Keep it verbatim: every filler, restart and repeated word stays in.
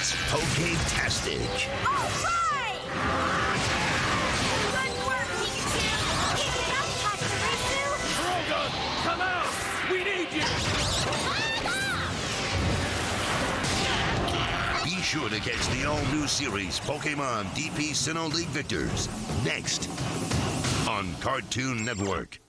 It's Poketastic. All right! Good work, Pikachu! Keep it up, Pachirisu! Rogan, come out! We need you! Be sure to catch the all-new series Pokemon D P Sinnoh League Victors next on Cartoon Network.